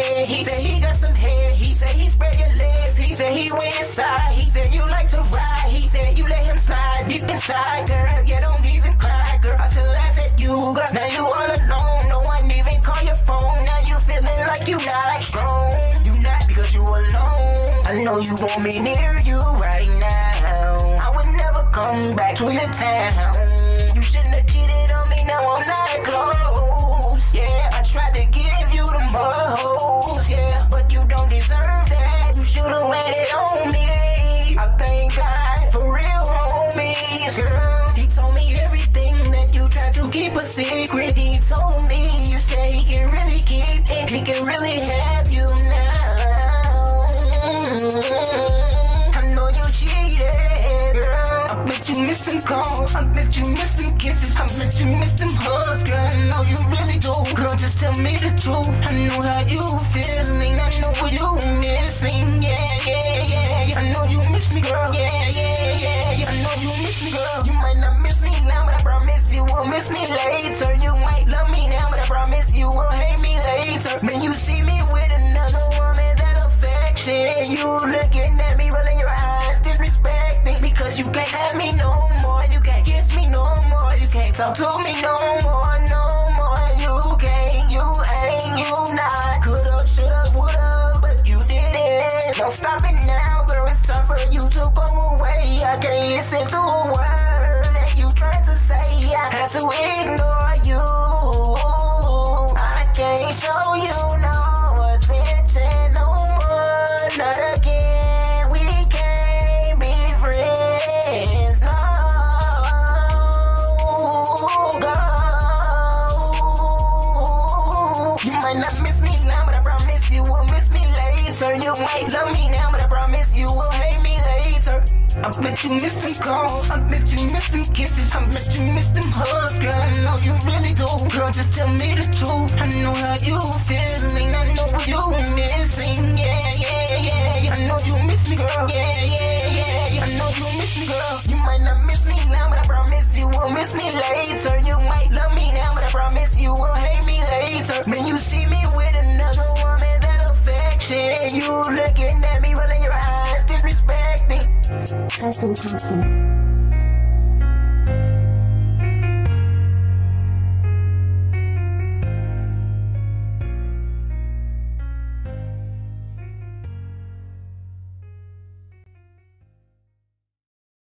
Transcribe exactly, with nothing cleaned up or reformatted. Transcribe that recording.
bed. He said he got some hair. He said he spread your legs. He said he went inside. He said you like to ride. He said you let him slide deep inside, girl. Yeah, don't even cry, girl. I should laugh at you, girl. Now you all alone. No one even call your phone. Now you feeling like you not strong. You not because you alone. I know you want me near you right now. I would never come back to your town. You shouldn't have cheated on me. Now I'm not close. Yeah, I tried to give you the most. Yeah, but you don't deserve that. You should've waited on me. I thank God for real homies, girl. He told me everything that you tried to keep a secret. He told me you say he can really keep it. He can really have you now. I know you cheated, girl. I bet you missed them calls. I bet you missed them kisses. I bet you missed them hugs, girl. I know you really do. Girl, just tell me the truth. I know how you feeling. I know what you missing. Yeah, yeah, yeah, yeah. I know you miss me, girl. Yeah, yeah, yeah, yeah. I know you miss me, girl. You might not miss me now, but I promise you will miss me later. You might love me now, but I promise you will hate me later. When you see me with another woman, that affection, you looking at me, rolling your eyes, disrespecting, because you can't have me no more. You can't kiss me no more. You can't talk to me no more, no more. You can't, you ain't, you not. Could've, should've, would've, but you didn't. Don't stop it now, girl. It's time for you to go away. I can't listen to a word that you tried to say. I had to ignore you. I can't show you no attention no more. Not again. We can't be friends. No, girl. You might not miss me now, but I promise you will miss me later. You might love me now, but I promise you will hate me later. I bet you missed them calls. I bet you missed them kisses. I bet you missed them hugs, girl. I know you really do. Girl, just tell me the truth. I know how you feeling. I know what you missing. Yeah, yeah, yeah, yeah. I know you miss me, girl. Yeah, yeah, yeah, yeah. I know you miss me, girl. You might not miss me now, but I promise you will miss me later. You might love me now, but I promise you will hate me later. When you see me with another woman, that affection, you looking at me, rolling your eyes, disrespecting. Preston Thompson.